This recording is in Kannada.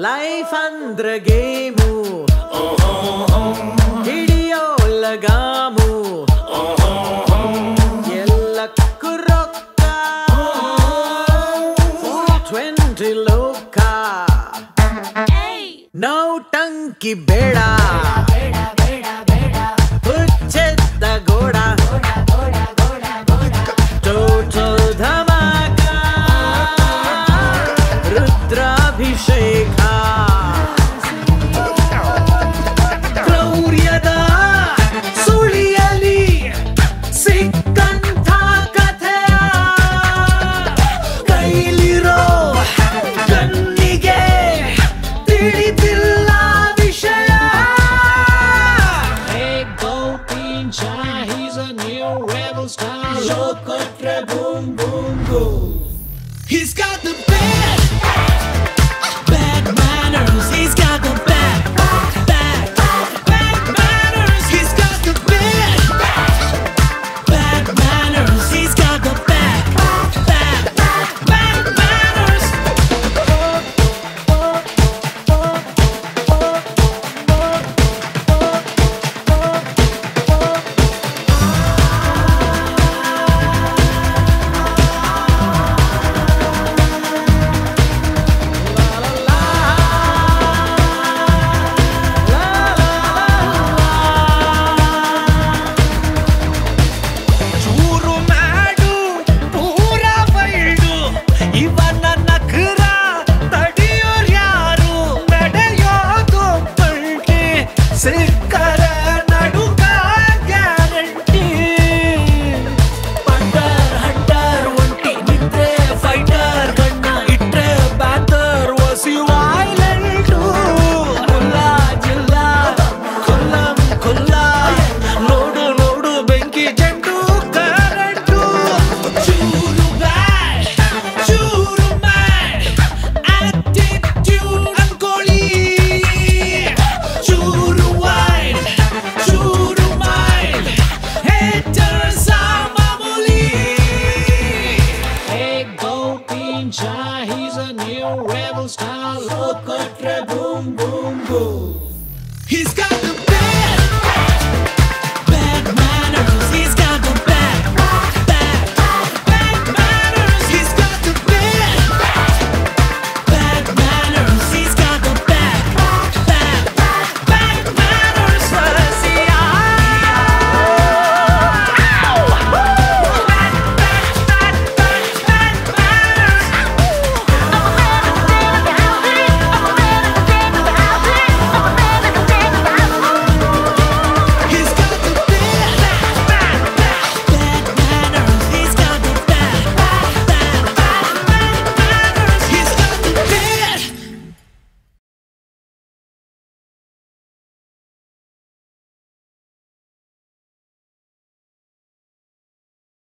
ಲೈಫ್ ಅಂದ್ರೆ ಗೇಮು ಹಿಡಿಯೋ ಲಗಾಮು ಎಲ್ಲಕ್ಕೂ ರೊಕ್ಕ 20 ಲೋಕ ನೌಟಂಕಿ ಬೇಡ ಹುಚ್ಚೆದ್ದ ಗೋಡ ಟೋಟಲ್ ಧಮಾಕ ರುದ್ರಾಭಿಷೇಕ ಕ್ರೌರ್ಯದ ಸುಳಿಯಲಿ ಸಿಕ್ಕಂಥ ಕಥೆಯ ಕೈಲಿರೋ ಕಣ್ಣಿಗೆ ತಿಳಿದಿಲ್ಲ ವಿಷಯ. Hey, go Pincha, he's a new rebel star. Locotre boom boom boom. He's got the bad manners.